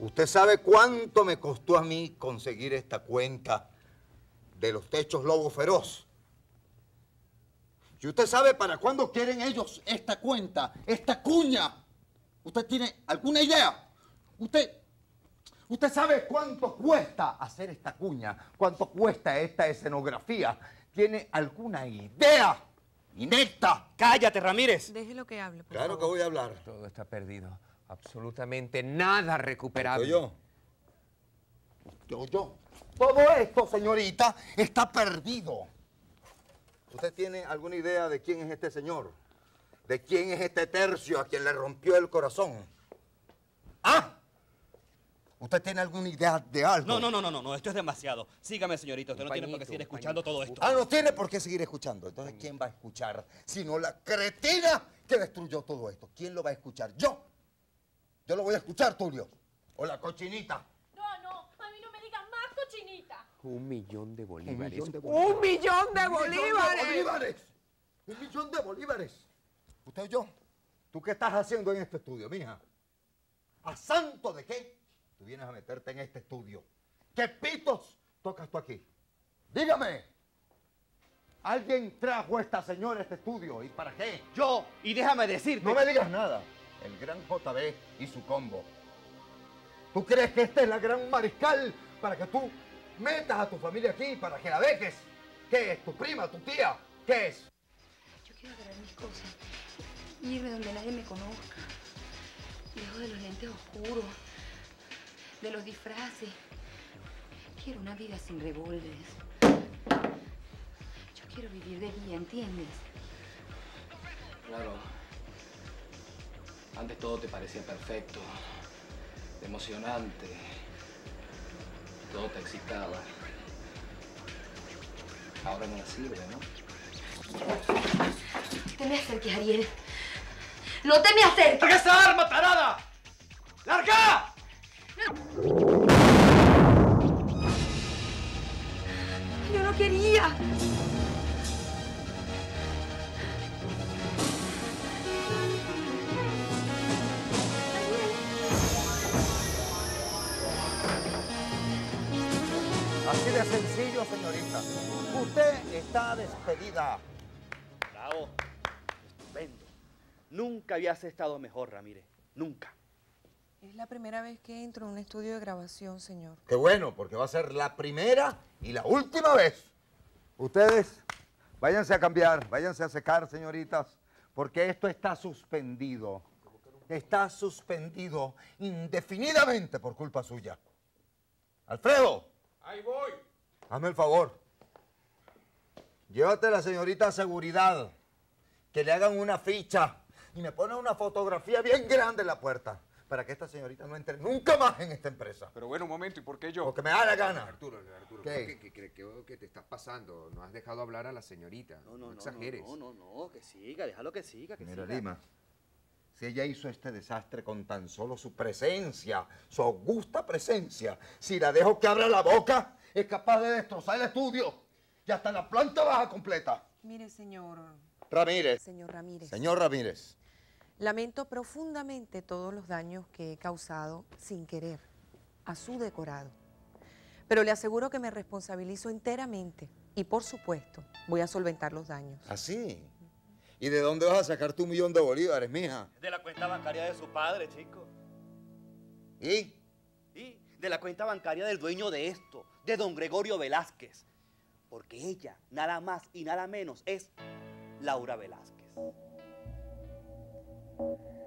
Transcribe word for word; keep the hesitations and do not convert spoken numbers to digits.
¿Usted sabe cuánto me costó a mí conseguir esta cuenta de los techos Lobo Feroz? ¿Y usted sabe para cuándo quieren ellos esta cuenta, esta cuña? ¿Usted tiene alguna idea? ¿Usted, usted sabe cuánto cuesta hacer esta cuña? ¿Cuánto cuesta esta escenografía? ¿Tiene alguna idea? ¡Inepta! ¡Cállate, Ramírez! Déjelo que hable, por Claro favor. que voy a hablar. Todo está perdido. Absolutamente nada recuperable. Yo, yo, yo. Todo esto, señorita, está perdido. ¿Usted tiene alguna idea de quién es este señor? ¿De quién es este tercio a quien le rompió el corazón? ¿Ah? ¿Usted tiene alguna idea de algo? No, no, no, no, no, no, esto es demasiado. Sígame, señorita, usted no tiene por qué seguir escuchando todo esto. Ah, no tiene por qué seguir escuchando. Entonces, ¿quién va a escuchar? Sino la cretina que destruyó todo esto. ¿Quién lo va a escuchar? Yo. Yo lo voy a escuchar, Tulio. O la cochinita. No, no, a mí no me digas más cochinita. Un millón de bolívares. Un millón de bolívares. ¡Un millón de ¡Un millón de bolívares! bolívares! ¡Un millón de bolívares! ¿Usted o yo? ¿Tú qué estás haciendo en este estudio, mija? ¿A santo de qué tú vienes a meterte en este estudio? ¿Qué pitos tocas tú aquí? Dígame. ¿Alguien trajo a esta señora a este estudio? ¿Y para qué? Yo, y déjame decirte... No me digas nada. El gran J B y su combo. ¿Tú crees que esta es la gran mariscal para que tú metas a tu familia aquí, para que la beques? ¿Qué es? ¿Tu prima, tu tía? ¿Qué es? Yo quiero agarrar mis cosas y irme donde nadie me conozca. Lejos de los lentes oscuros, de los disfraces. Quiero una vida sin revólveres. Yo quiero vivir de día, ¿entiendes? Claro. Antes todo te parecía perfecto, emocionante. Todo te excitaba. Ahora no sirve, ¿no? No te me acerques, Ariel. ¡No te me acerques! ¡Larga esa arma, tarada! ¡Larga! Yo no quería. Así de sencillo, señorita. Usted está despedida. Bravo. Estupendo. Nunca habías estado mejor, Ramírez. Nunca. Es la primera vez que entro en un estudio de grabación, señor. Qué bueno, porque va a ser la primera y la última vez. Ustedes, váyanse a cambiar, váyanse a secar, señoritas, porque esto está suspendido. Está suspendido indefinidamente por culpa suya. Alfredo. ¡Ahí voy! Hazme el favor. Llévate a la señorita a seguridad. Que le hagan una ficha. Y me ponen una fotografía bien grande en la puerta. Para que esta señorita no entre nunca más en esta empresa. Pero bueno, un momento, ¿y por qué yo? Porque me da la gana. Arturo, Arturo, ¿Qué? ¿qué, qué, qué, qué te estás pasando? No has dejado hablar a la señorita. No, no, no, exageres. No, no, no, no, que siga, déjalo que siga, que Mira, siga. Lima, si ella hizo este desastre con tan solo su presencia, su augusta presencia, si la dejo que abra la boca, es capaz de destrozar el estudio y hasta la planta baja completa. Mire, señor... Ramírez. Señor Ramírez. Señor Ramírez. Lamento profundamente todos los daños que he causado sin querer a su decorado. Pero le aseguro que me responsabilizo enteramente y, por supuesto, voy a solventar los daños. ¿Así? ¿Y de dónde vas a sacar tu millón de bolívares, mija? De la cuenta bancaria de su padre, chico. ¿Y? Y de la cuenta bancaria del dueño de esto, de don Gregorio Velázquez. Porque ella, nada más y nada menos, es Laura Velázquez.